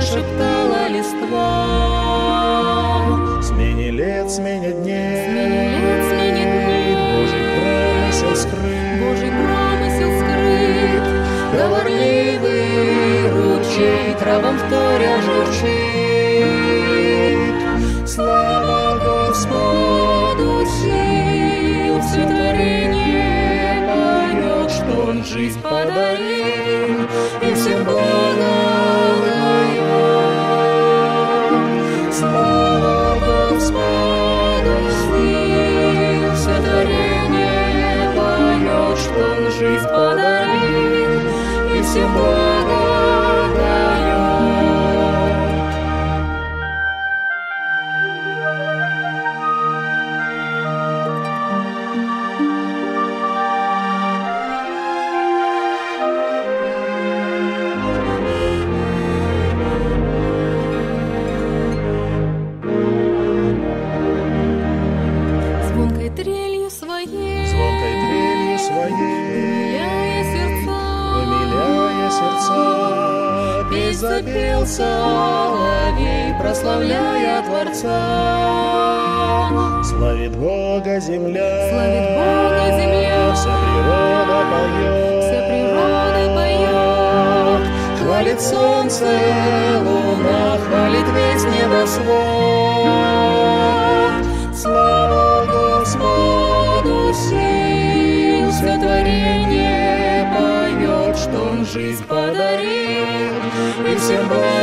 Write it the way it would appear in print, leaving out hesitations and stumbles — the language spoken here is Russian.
шептала листва. Смене лет, смене дней, Смене дней, Божий промысел скрыт, говорливый ручей травам вторя журчит. Слава Господу, сил все творение поет, что Он жизнь подарил и всем благо дает. Слава Господу, сил все творение поет, что Он жизнь подарил и всем благо дает. Звонкой трелью своей, умиляя сердца, петь запел соловей, прославляя Творца. Славит Бога земля, Вся природа поет, хвалит солнце, луна, хвалит весь небосвод. Слава Господу, сил все творение поет, что Он жизнь подарил и всем благо